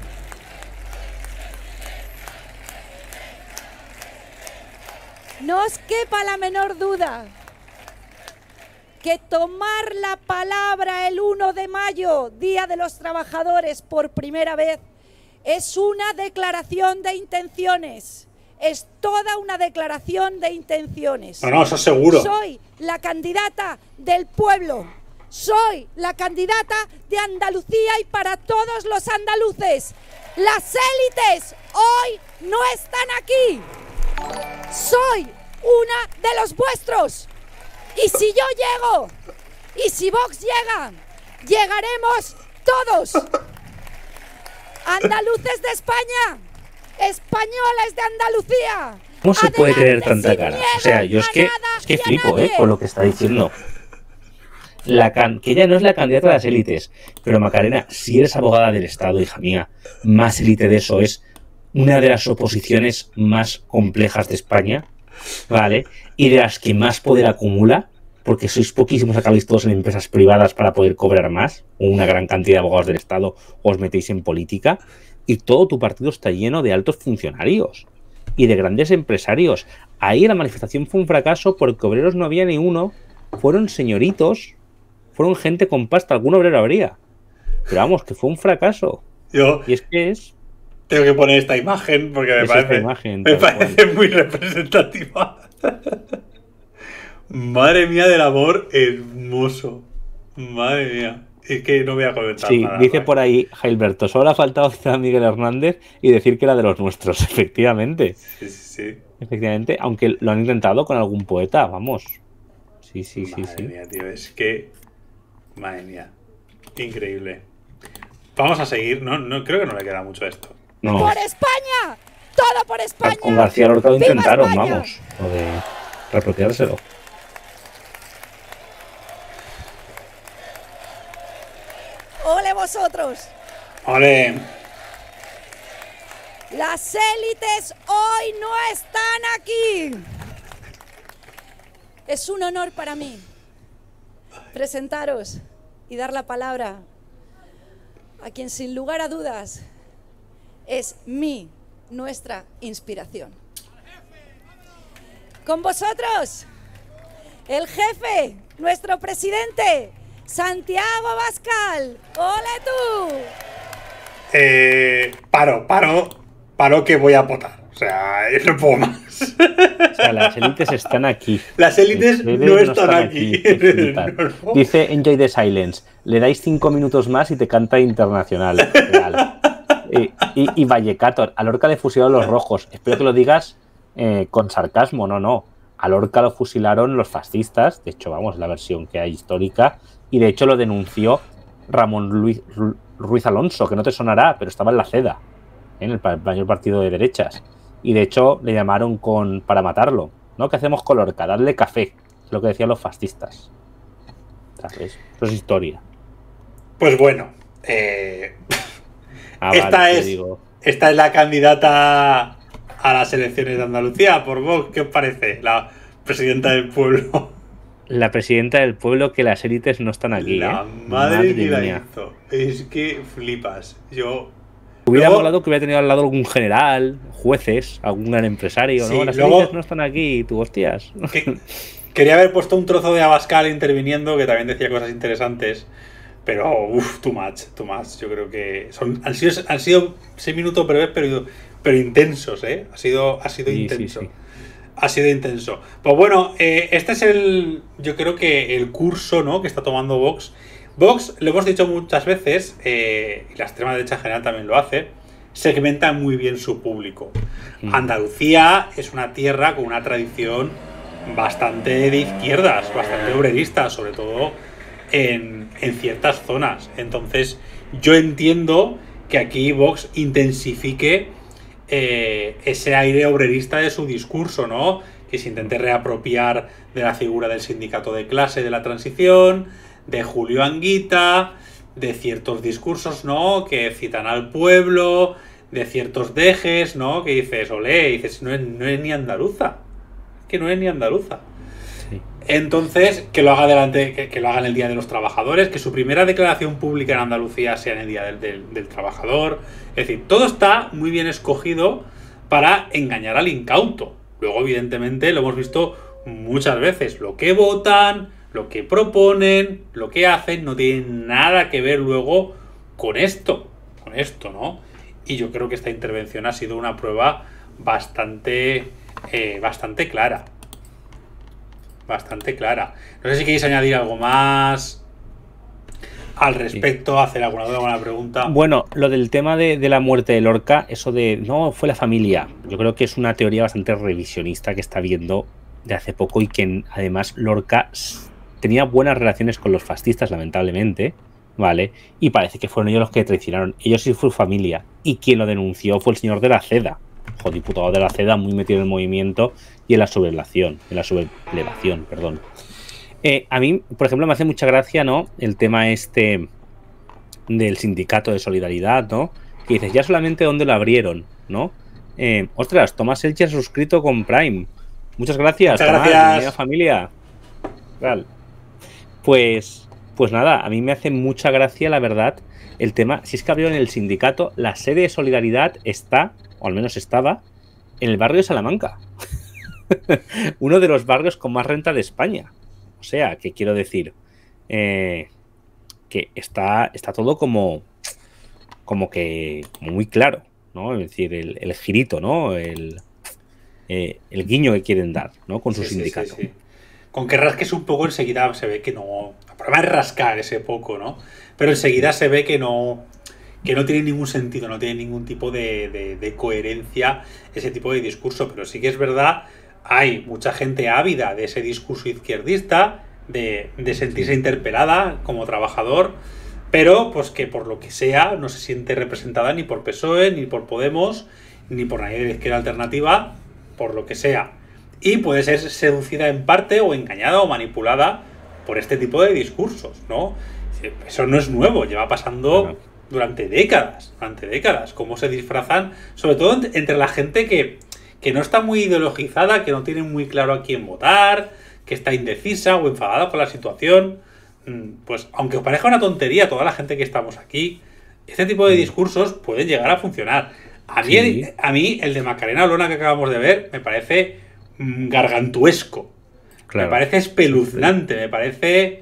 que tomar la palabra el 1 de mayo, Día de los Trabajadores, por primera vez, es una declaración de intenciones. Es toda una declaración de intenciones. No, eso seguro. Soy la candidata del pueblo. Soy la candidata de Andalucía y para todos los andaluces. Las élites hoy no están aquí. Soy una de los vuestros. Y si yo llego, y si Vox llega, llegaremos todos. Andaluces de España, españoles de Andalucía. ¿Cómo se puede Adelante, creer tanta sin cara? miedo O sea, yo es a que nada flipo, y a nadie. con lo que está diciendo. Que ella no es la candidata de las élites. Pero Macarena, si eres abogada del Estado, hija mía, más élite de eso, es una de las oposiciones más complejas de España, ¿vale? Y de las que más poder acumula, porque sois poquísimos, acabáis todos en empresas privadas para poder cobrar más, o una gran cantidad de abogados del Estado, o os metéis en política, y todo tu partido está lleno de altos funcionarios y de grandes empresarios. Ahí la manifestación fue un fracaso porque obreros no había ni uno, fueron señoritos, fueron gente con pasta, algún obrero habría. Pero vamos, que fue un fracaso. Yo Y es que es... tengo que poner esta imagen porque me Es parece, esta imagen, me tal parece muy representativa. Madre mía del amor hermoso. Madre mía. Es que no voy a comentar Sí, nada. dice más. por ahí Gilberto, solo ha faltado citar a Miguel Hernández y decir que era de los nuestros, efectivamente. Sí, sí, sí. Efectivamente, aunque lo han intentado con algún poeta, vamos. Sí. Madre mía, tío, es que... Madre mía. Increíble. Vamos a seguir. No, creo que no le queda mucho a esto. No, ¡Por España! ¡Todo por España! con García Lorca lo ¡Viva intentaron, España! vamos. Lo de repropiárselo. ¡Ole vosotros! ¡Ole! Las élites hoy no están aquí. Es un honor para mí presentaros y dar la palabra a quien sin lugar a dudas es nuestra inspiración. Con vosotros, el jefe, nuestro presidente, Santiago Abascal. ¡Ole tú! Paro que voy a votar. O sea, no puedo más. O sea, las élites están aquí. Las élites no están aquí. Qué flipas. No. Dice Enjoy the Silence. Le dais 5 minutos más y te canta internacional. Real. Y Vallecator. A Lorca le fusilaron los rojos. Espero que lo digas con sarcasmo. No. A Lorca lo fusilaron los fascistas. De hecho, vamos, la versión que hay histórica. Y de hecho lo denunció Ramón Ruiz Alonso, que no te sonará, pero estaba en la CEDA, en el mayor partido de derechas. Y de hecho le llamaron para matarlo. ¿No? ¿Qué hacemos con Lorca? Darle café. Es lo que decían los fascistas. ¿Sabes? Eso es historia. Pues bueno. Esta es la candidata a las elecciones de Andalucía por Vox. ¿Qué os parece? La presidenta del pueblo. La presidenta del pueblo, que las élites no están aquí. La madre que la hizo. Es que flipas. Hubiera molado que hubiera tenido al lado algún general, jueces, algún gran empresario, ¿no? Sí, Las luego, élites no están aquí, tú hostias. Quería haber puesto un trozo de Abascal interviniendo, que también decía cosas interesantes. Pero, too much. Yo creo que han sido 6 minutos breves, pero intensos, ¿eh? Ha sido intenso. Sí. Ha sido intenso. Pues bueno, este es yo creo que el curso, ¿no?, que está tomando Vox. Vox, lo hemos dicho muchas veces, y la extrema derecha en general también lo hace, segmenta muy bien su público. Andalucía es una tierra con una tradición bastante de izquierdas, bastante obrerista, sobre todo en ciertas zonas. Entonces, yo entiendo que aquí Vox intensifique ese aire obrerista de su discurso, ¿no? Que se intente reapropiar de la figura del sindicato de clase de la transición, de Julio Anguita, de ciertos discursos, ¿no?, que citan al pueblo, de ciertos dejes, ¿no?, que dices, olé, dices, no es ni andaluza. Que no es ni andaluza. Sí. Entonces, que lo haga que lo haga en el Día de los Trabajadores, que su primera declaración pública en Andalucía sea en el Día del Trabajador. Es decir, todo está muy bien escogido para engañar al incauto. Luego, evidentemente, lo hemos visto muchas veces. Lo que votan, lo que proponen, lo que hacen, no tiene nada que ver luego con esto, ¿no? Y yo creo que esta intervención ha sido una prueba bastante clara. Bastante clara. No sé si queréis añadir algo más al respecto, hacer alguna duda, alguna pregunta. Bueno, lo del tema de la muerte de Lorca, eso de no, fue la familia. Yo creo que es una teoría bastante revisionista que está viendo de hace poco y que además Lorca tenía buenas relaciones con los fascistas, lamentablemente, ¿vale? Y parece que fueron ellos los que traicionaron. Ellos y su familia. Y quien lo denunció fue el señor de la Ceda. Diputado de la Ceda, muy metido en el movimiento y en la sublevación, perdón. A mí, por ejemplo, me hace mucha gracia, ¿no?, el tema este del sindicato de solidaridad, ¿no?, que dices, ya solamente dónde lo abrieron, ¿no? Ostras, Tomás Elche suscrito con Prime. Muchas gracias, Tomás, bienvenida familia. Real. Pues nada, a mí me hace mucha gracia, la verdad, el tema, si es que abrieron el sindicato, la sede de solidaridad está, o al menos estaba, en el barrio de Salamanca. Uno de los barrios con más renta de España. O sea, que quiero decir que está todo como muy claro, ¿no? Es decir, el girito, ¿no? El guiño que quieren dar, ¿no? Con su sindicato. Sí. Con que rasques un poco enseguida se ve que no... El problema es rascar ese poco, ¿no? Pero enseguida se ve que no tiene ningún sentido, no tiene ningún tipo de coherencia ese tipo de discurso. Pero sí que es verdad, hay mucha gente ávida de ese discurso izquierdista, de sentirse interpelada como trabajador, pero pues que por lo que sea no se siente representada ni por PSOE, ni por Podemos, ni por nadie de la izquierda alternativa, por lo que sea. Y puede ser seducida en parte o engañada o manipulada por este tipo de discursos, ¿no? Eso no es nuevo, lleva pasando durante décadas, cómo se disfrazan, sobre todo entre la gente que no está muy ideologizada, que no tiene muy claro a quién votar, que está indecisa o enfadada por la situación. Pues aunque os parezca una tontería, toda la gente que estamos aquí, este tipo de discursos pueden llegar a funcionar. A mí el de Macarena Olona que acabamos de ver me parece gargantuesco. Claro. Me parece espeluznante, me parece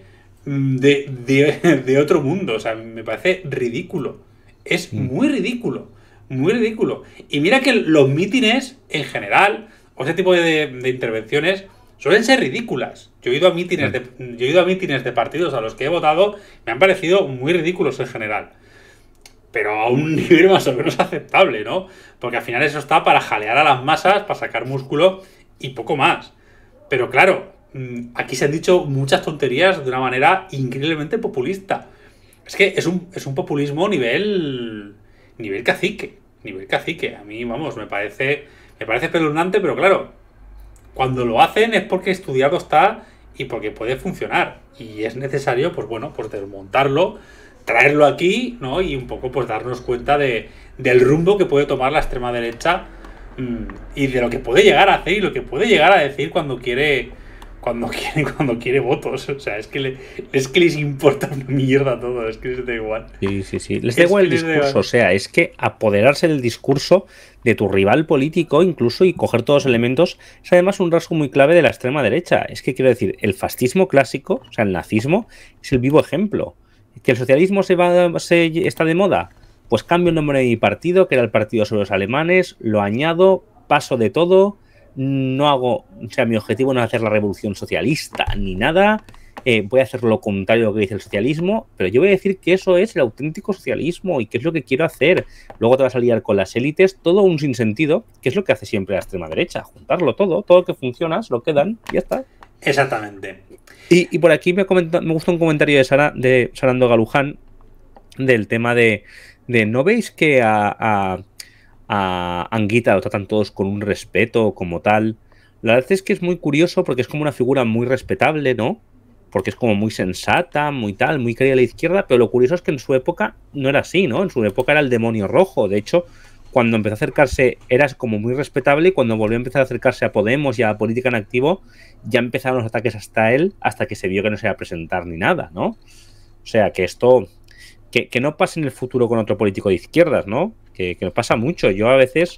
de otro mundo, o sea, me parece ridículo. Es muy ridículo, muy ridículo. Y mira que los mítines en general, o ese tipo de intervenciones, suelen ser ridículas. Yo he ido a mítines de partidos a los que he votado, me han parecido muy ridículos en general. Pero a un nivel más o menos aceptable, ¿no? Porque al final eso está para jalear a las masas, para sacar músculo y poco más. Pero claro, aquí se han dicho muchas tonterías de una manera increíblemente populista. Es que es un populismo nivel cacique. Nivel cacique. A mí, vamos, me parece espeluznante, pero claro, cuando lo hacen es porque estudiado está y porque puede funcionar. Y es necesario, pues bueno, pues desmontarlo, traerlo aquí, ¿no? Y un poco pues darnos cuenta del rumbo que puede tomar la extrema derecha y de lo que puede llegar a hacer y lo que puede llegar a decir cuando quiere votos. O sea, es que les importa una mierda todo, es que les da igual. Sí. Les da igual el discurso, o sea, es que apoderarse del discurso de tu rival político incluso y coger todos los elementos es además un rasgo muy clave de la extrema derecha. Es que quiero decir, el fascismo clásico, o sea, el nazismo, es el vivo ejemplo. ¿Que el socialismo está de moda? Pues cambio el nombre de mi partido, que era el Partido sobre los Alemanes, lo añado, paso de todo, no hago, o sea, mi objetivo no es hacer la revolución socialista ni nada, voy a hacer lo contrario a lo que dice el socialismo, pero yo voy a decir que eso es el auténtico socialismo y que es lo que quiero hacer. Luego te vas a liar con las élites, todo un sinsentido, que es lo que hace siempre la extrema derecha, juntarlo todo lo que funciona, se lo quedan y ya está. Exactamente. Y por aquí me gusta un comentario de Sarando Galuján del tema de ¿no veis que a Anguita lo tratan todos con un respeto como tal? La verdad es que es muy curioso porque es como una figura muy respetable, ¿no? Porque es como muy sensata, muy tal, muy querida a la izquierda, pero lo curioso es que en su época no era así, ¿no? En su época era el demonio rojo. De hecho, cuando empezó a acercarse era como muy respetable y cuando volvió a empezar a acercarse a Podemos y a la política en activo, ya empezaron los ataques hasta él, hasta que se vio que no se iba a presentar ni nada, ¿no? O sea, que esto... Que no pase en el futuro con otro político de izquierdas, ¿no? Que nos pasa mucho. Yo a veces,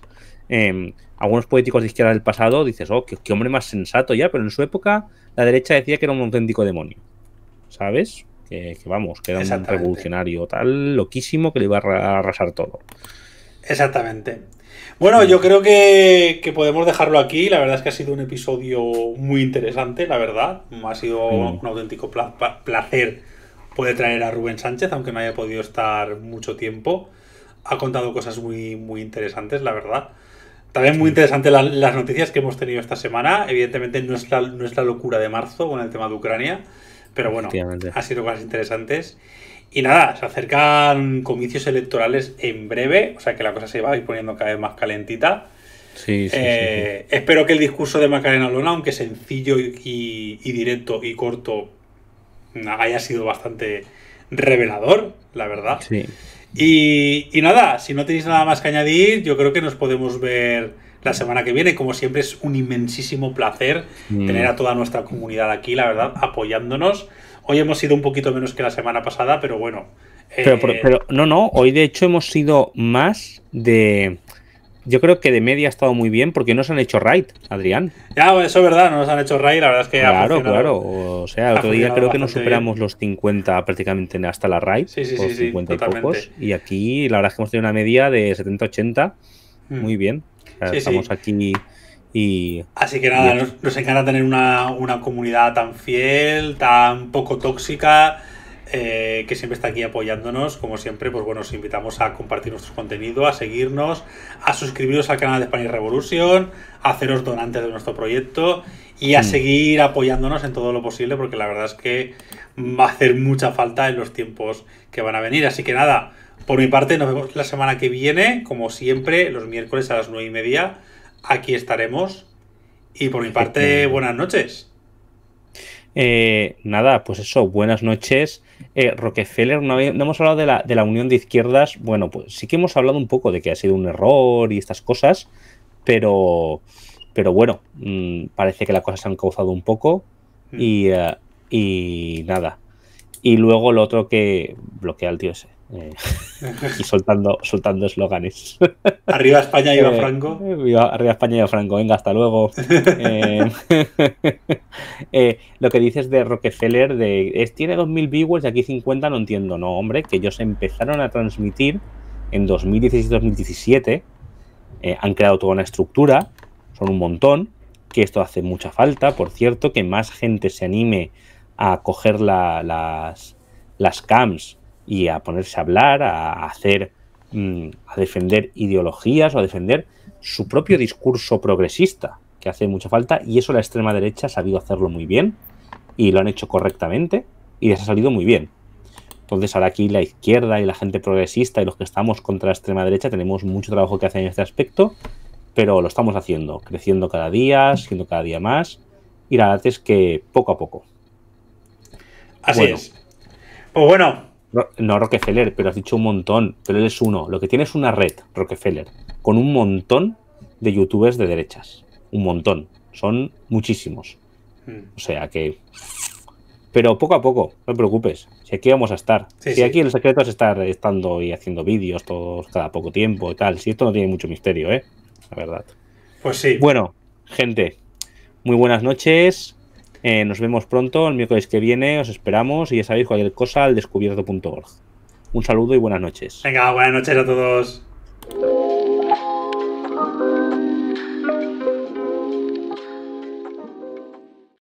algunos políticos de izquierda del pasado, dices, oh, qué hombre más sensato ya, pero en su época la derecha decía que era un auténtico demonio, ¿sabes? Que vamos, que era un revolucionario tal, loquísimo, que le iba a arrasar todo. Exactamente. Bueno, yo creo que podemos dejarlo aquí. La verdad es que ha sido un episodio muy interesante, la verdad. Ha sido un auténtico placer poder traer a Rubén Sánchez, aunque no haya podido estar mucho tiempo. Ha contado cosas muy, muy interesantes, la verdad. También muy interesantes las noticias que hemos tenido esta semana. Evidentemente no es la locura de marzo con el tema de Ucrania, pero bueno, ha sido cosas interesantes. Y nada, se acercan comicios electorales en breve, o sea que la cosa se va a ir poniendo cada vez más calentita. Sí. Espero que el discurso de Macarena Olona, aunque sencillo y directo y corto, haya sido bastante revelador, la verdad. Sí. Y nada, si no tenéis nada más que añadir, yo creo que nos podemos ver la semana que viene. Como siempre, es un inmensísimo placer tener a toda nuestra comunidad aquí, la verdad, apoyándonos. Hoy hemos sido un poquito menos que la semana pasada, pero bueno. Pero no, hoy de hecho hemos sido más de... Yo creo que de media ha estado muy bien porque no se han hecho raid, Adrián. Ya, eso es verdad, no nos han hecho raid, la verdad es que Claro. O sea, otro día creo que nos superamos bien. Los 50 prácticamente hasta la raid. Sí, 50 y totalmente. Pocos. Y aquí la verdad es que hemos tenido una media de 70-80. Muy bien. O sea, estamos aquí y... Así que nada, nos encanta tener una comunidad tan fiel, tan poco tóxica, que siempre está aquí apoyándonos. Como siempre, pues bueno, os invitamos a compartir nuestro contenido, a seguirnos, a suscribiros al canal de Spanish Revolution, a haceros donantes de nuestro proyecto y a seguir apoyándonos en todo lo posible, porque la verdad es que va a hacer mucha falta en los tiempos que van a venir. Así que nada, por mi parte nos vemos la semana que viene, como siempre, los miércoles a las 9:30. Aquí estaremos. Y por mi parte, buenas noches. Nada, pues eso, buenas noches. Rockefeller, no hemos hablado de la unión de izquierdas. Bueno, pues sí que hemos hablado un poco de que ha sido un error y estas cosas, pero bueno, parece que las cosas se han causado un poco y nada. Y luego lo otro que bloquea al tío ese. Y soltando eslóganes. Arriba España y Franco. Arriba España y Franco. Venga, hasta luego. Lo que dices de Rockefeller, tiene 2000 viewers y aquí 50, no entiendo. No, hombre, que ellos empezaron a transmitir en 2016-2017. Han creado toda una estructura, son un montón, que esto hace mucha falta, por cierto, que más gente se anime a coger las cams y a ponerse a hablar, a defender ideologías o a defender su propio discurso progresista, que hace mucha falta, y eso la extrema derecha ha sabido hacerlo muy bien y lo han hecho correctamente y les ha salido muy bien. Entonces ahora aquí la izquierda y la gente progresista y los que estamos contra la extrema derecha tenemos mucho trabajo que hacer en este aspecto, pero lo estamos haciendo, creciendo cada día, siendo cada día más, y la verdad es que poco a poco. Así es. Pues bueno. No Rockefeller, pero has dicho un montón, pero él es uno. Lo que tiene es una red, Rockefeller, con un montón de youtubers de derechas. Un montón. Son muchísimos. O sea que... Pero poco a poco, no te preocupes. Si aquí vamos a estar. Si aquí el secreto es estar estando y haciendo vídeos todos cada poco tiempo y tal. Si esto no tiene mucho misterio, la verdad. Pues sí. Bueno, gente, muy buenas noches. Nos vemos pronto, el miércoles que viene, os esperamos y ya sabéis cualquier cosa al descubierto.org. Un saludo y buenas noches. Venga, buenas noches a todos.